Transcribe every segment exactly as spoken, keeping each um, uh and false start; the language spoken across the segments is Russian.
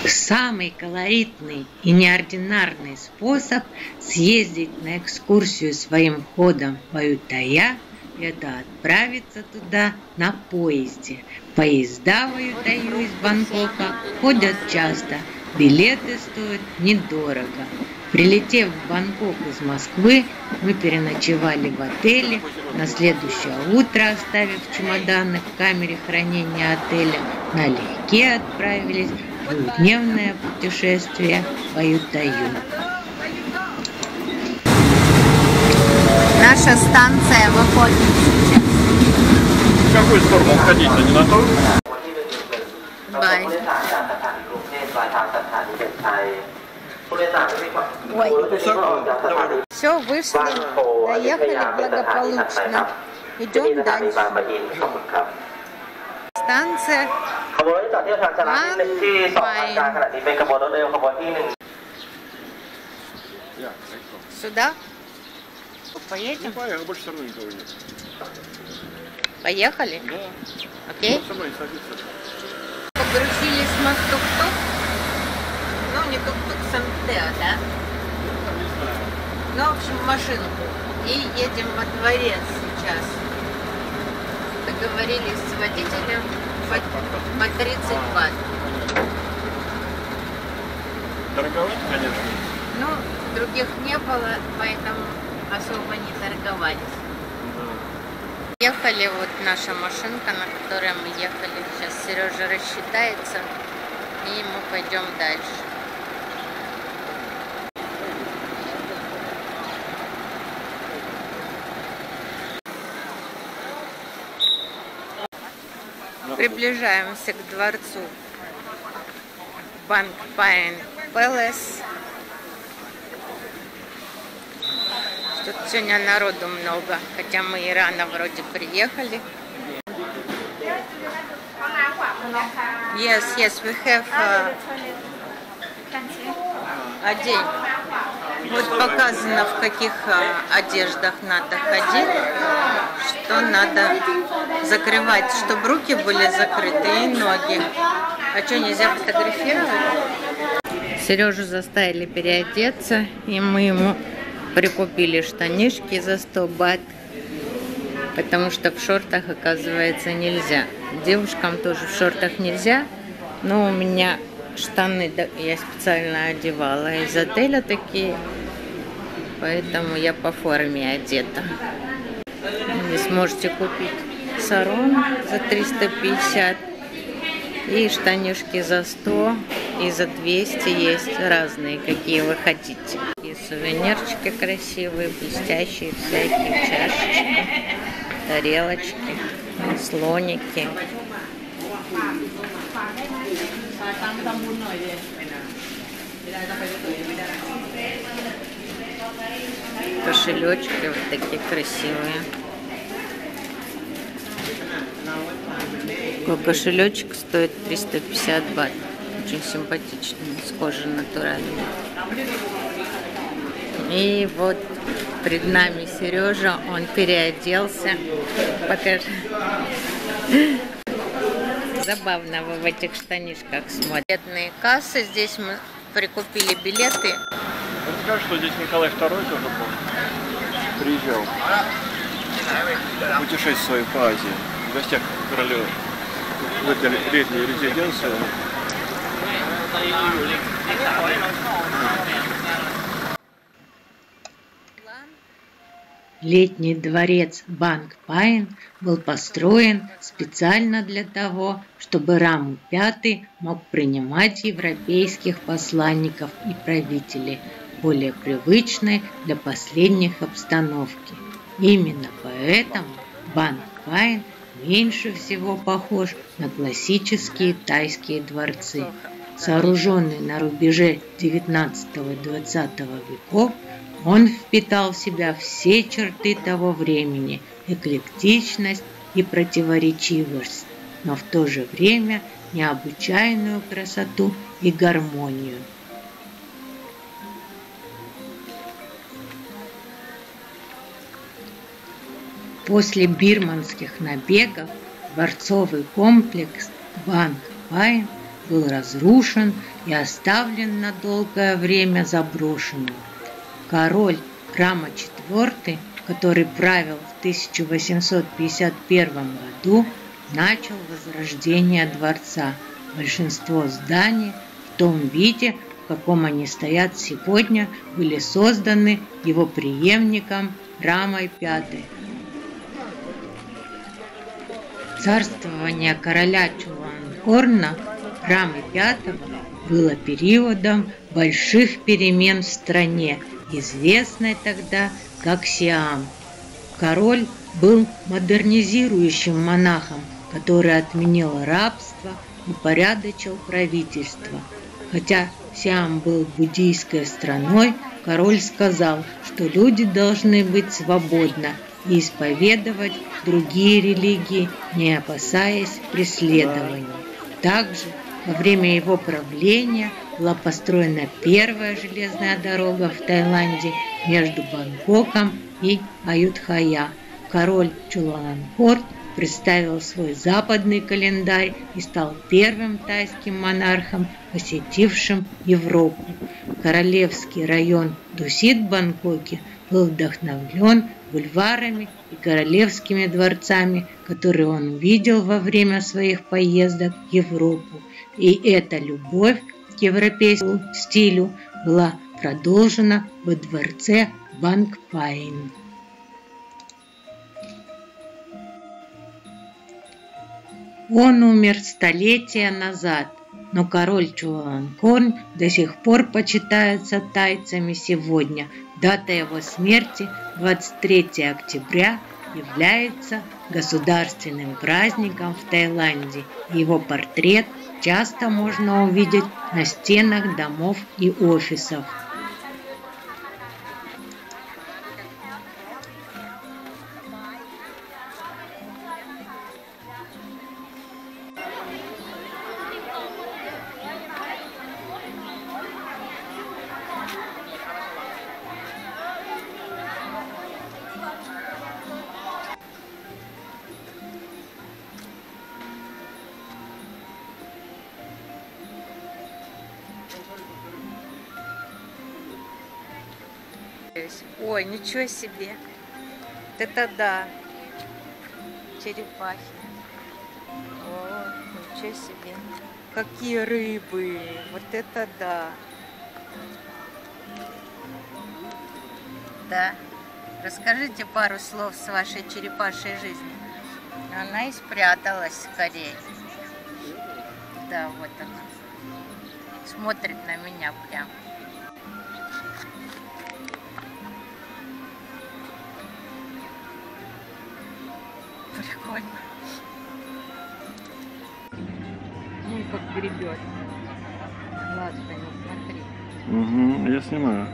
Самый колоритный и неординарный способ съездить на экскурсию своим ходом в Аютая – это отправиться туда на поезде. Поезда в Аютаю из Бангкока ходят часто, билеты стоят недорого. Прилетев в Бангкок из Москвы, мы переночевали в отеле. На следующее утро, оставив чемоданы в камере хранения отеля, налегке отправились в двухдневное путешествие в Аютаю. Наша станция выходит сейчас. В какую сторону ходить-то, не на то? Бай. Ой. Все, вышли, доехали благополучно. Идем дальше. Станция Бангпайн. Сюда? Поедем? Поехали, больше все равно никого нет. Поехали? Да. Окей. Погрузились мы в тук-тук. Ну, не тук-тук, Сантео, да? Не знаю. Ну, в общем, машинку. И едем во дворец сейчас. Договорились с водителем по, по тридцать бат. Дороговато, конечно. Ну, других не было, поэтому особо не торговались. Да. Ехали, вот наша машинка, на которой мы ехали. Сейчас Сережа рассчитается, и мы пойдем дальше. Приближаемся к дворцу Бангпайн Пэлас. Тут сегодня народу много, хотя мы и рано вроде приехали. Yes, yes, we have uh, одень. Вот показано, в каких uh, одеждах надо ходить, что надо закрывать, чтобы руки были закрыты и ноги. А что, нельзя фотографировать? Сережу заставили переодеться, и мы ему прикупили штанишки за сто бат, потому что в шортах, оказывается, нельзя. Девушкам тоже в шортах нельзя, но у меня штаны я специально одевала из отеля такие, поэтому я по форме одета. Здесь можете купить сарон за триста пятьдесят и штанишки за сто, и за двести есть разные, какие вы хотите. И сувенирчики красивые, блестящие, всякие чашечки, тарелочки, слоники. Кошелечки вот такие красивые. Такой кошелечек стоит триста пятьдесят бат. Очень симпатичный, с кожи натуральной. И вот перед нами Сережа, он переоделся. Покажи. Забавно вы в этих штанишках смотрите. Билетные кассы, здесь мы прикупили билеты. Расскажи, что здесь Николай второй тоже был. Приезжал. Путешествие по Азии. В гостях королевы. В этой летней резиденции. Летний дворец Бангпайн был построен специально для того, чтобы Раму пятый мог принимать европейских посланников и правителей, более привычной для последних обстановки. Именно поэтому Бангпайн меньше всего похож на классические тайские дворцы. Сооруженный на рубеже девятнадцатого-двадцатого веков, он впитал в себя все черты того времени, эклектичность и противоречивость, но в то же время необычайную красоту и гармонию. После бирманских набегов дворцовый комплекс Бангпайн был разрушен и оставлен на долгое время заброшенным. Король Рама четвёртый, который правил в тысяча восемьсот пятьдесят первом году, начал возрождение дворца. Большинство зданий в том виде, в каком они стоят сегодня, были созданы его преемником Рамой пятым. Царствование короля Чулуанкорна Рамы пятого было периодом больших перемен в стране, известной тогда как Сиам. Король был модернизирующим монахом, который отменил рабство, упорядочил правительство. Хотя Сиам был буддийской страной, король сказал, что люди должны быть свободны и исповедовать другие религии, не опасаясь преследований. Также во время его правления была построена первая железная дорога в Таиланде между Бангкоком и Аютхая. Король Чулуанкорн представил свой западный календарь и стал первым тайским монархом, посетившим Европу. Королевский район Дусит в Бангкоке был вдохновлен бульварами и королевскими дворцами, которые он видел во время своих поездок в Европу. И эта любовь к европейскому стилю была продолжена во дворце Бангпайн. Он умер столетия назад, но король Чулуанкорн до сих пор почитается тайцами сегодня. Дата его смерти, двадцать третьего октября, является государственным праздником в Таиланде. Его портрет часто можно увидеть на стенах домов и офисов. Ой, ничего себе! Вот это да! Черепахи. О, ничего себе! Какие рыбы! Вот это да! Да. Расскажите пару слов с вашей черепашьей жизни. Она и спряталась скорее. Да, вот она. Смотрит на меня прям. Прикольно. Ну, как гребет. Ладно, не смотри. Угу, я снимаю.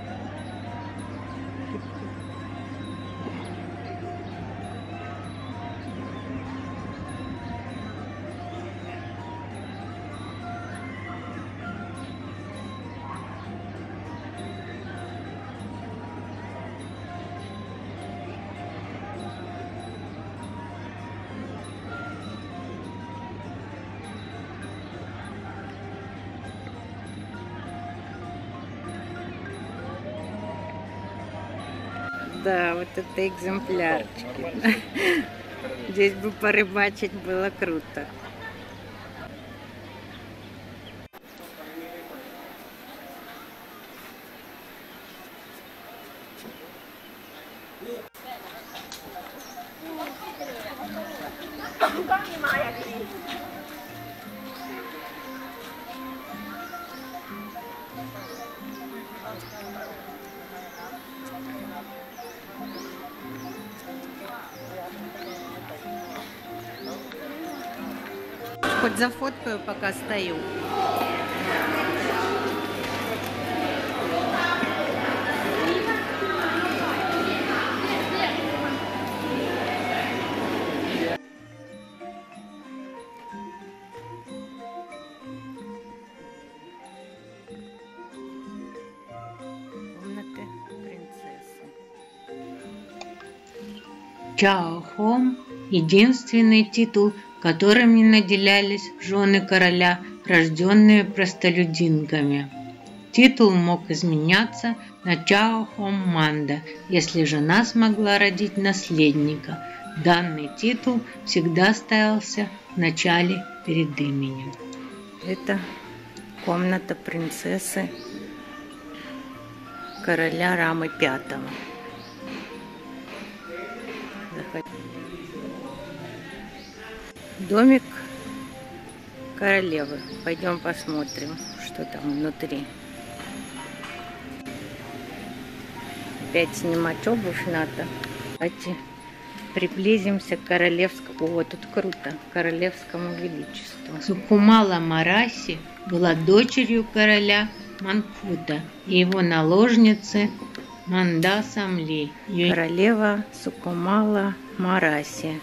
Да, вот это экземплярчики. Здесь бы порыбачить было круто. Хоть зафоткаю, пока стою. Комнаты принцессы. Чао Хом – единственный титул, которыми наделялись жены короля рожденные простолюдинками. Титул мог изменяться на Чао Хом Манда, если жена смогла родить наследника. Данный титул всегда ставился в начале перед именем. Это комната принцессы короля Рамы Пятого. Домик королевы. Пойдем посмотрим, что там внутри. Опять снимать обувь надо. Давайте приблизимся к королевскому. О, тут круто. Королевскому величеству. Сукумала Мараси была дочерью короля Манфута и его наложницы Манда Самли. Королева Сукумала Мараси.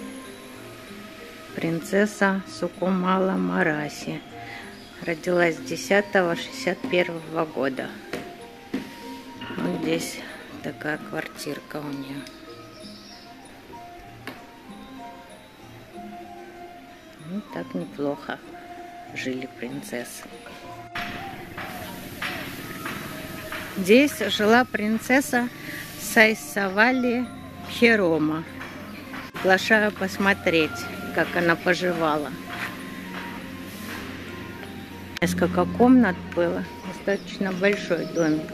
Принцесса Сукумала Мараси. Родилась десятого шестьдесят первого года. Вот здесь такая квартирка у нее. Ну, так неплохо жили принцессы. Здесь жила принцесса Сайсавали Пхерома. Приглашаю посмотреть, как она поживала. Несколько комнат было. Достаточно большой домик.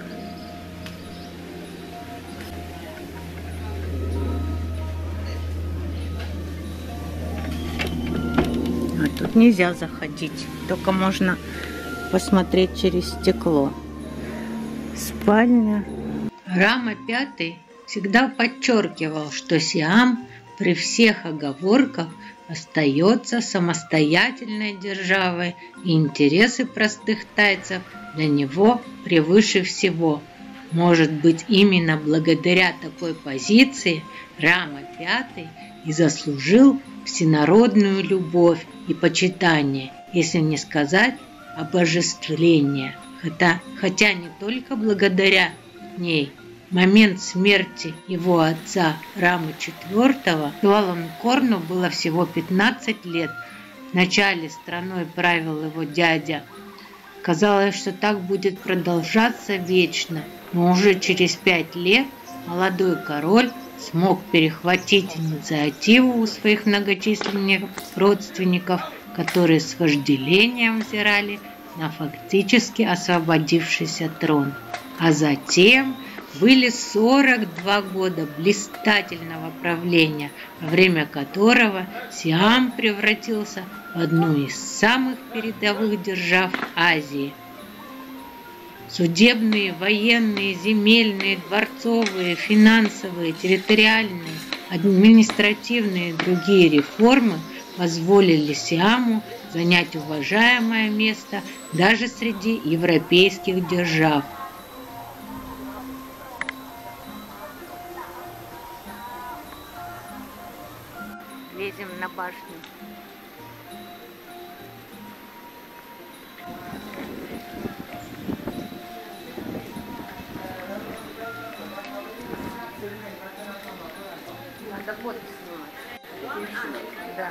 А тут нельзя заходить. Только можно посмотреть через стекло. Спальня. Рама Пятый всегда подчеркивал, что Сиам при всех оговорках остается самостоятельной державой, и интересы простых тайцев для него превыше всего. Может быть, именно благодаря такой позиции Рама Пятый и заслужил всенародную любовь и почитание, если не сказать обожествление. Хотя, хотя не только благодаря ней. Момент смерти его отца Рамы четвёртого Чулалонкорну было всего пятнадцать лет. Вначале страной правил его дядя. Казалось, что так будет продолжаться вечно, но уже через пять лет молодой король смог перехватить инициативу у своих многочисленных родственников, которые с вожделением взирали на фактически освободившийся трон. А затем были сорок два года блистательного правления, во время которого Сиам превратился в одну из самых передовых держав Азии. Судебные, военные, земельные, дворцовые, финансовые, территориальные, административные и другие реформы позволили Сиаму занять уважаемое место даже среди европейских держав. Лезем на башню. Надо фото снимать. Да.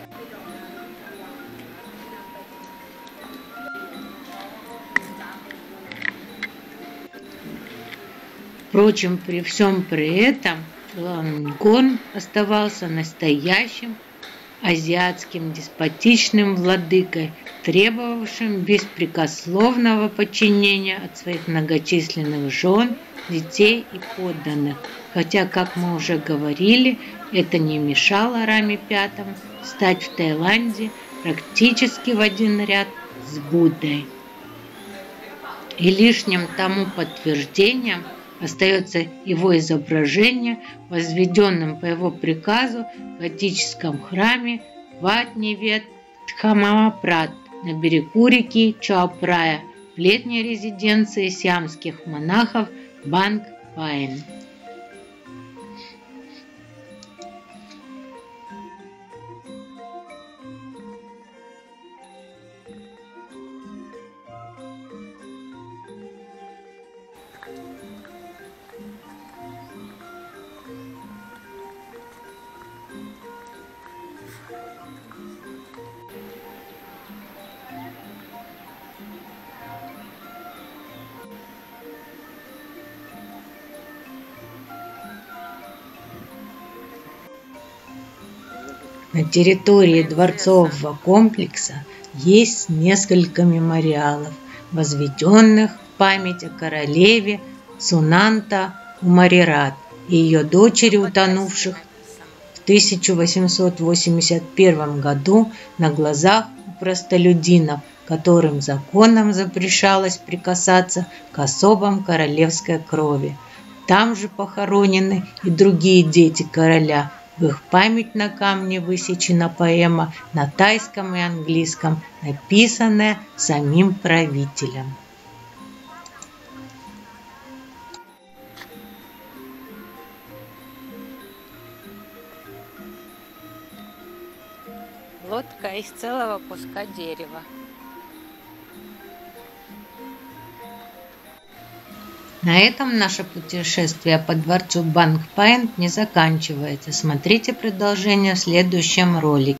Впрочем, при всем при этом Чулалонгорн оставался настоящим азиатским деспотичным владыкой, требовавшим беспрекословного подчинения от своих многочисленных жен, детей и подданных. Хотя, как мы уже говорили, это не мешало Раме Пятому стать в Таиланде практически в один ряд с Буддой. И лишним тому подтверждением остается его изображение, возведенным по его приказу в готическом храме Ват-Невет Дхаммапрат на берегу реки Чао-Прая в летней резиденции сиамских монахов Банг-Паен. На территории дворцового комплекса есть несколько мемориалов, возведенных в память о королеве Сунанта Умарират и ее дочери, утонувших в тысяча восемьсот восемьдесят первом году на глазах у простолюдинов, которым законом запрещалось прикасаться к особам королевской крови. Там же похоронены и другие дети короля. В их память на камне высечена поэма на тайском и английском, написанная самим правителем. Лодка из целого куска дерева. На этом наше путешествие по дворцу Банк Пойнт не заканчивается. Смотрите продолжение в следующем ролике.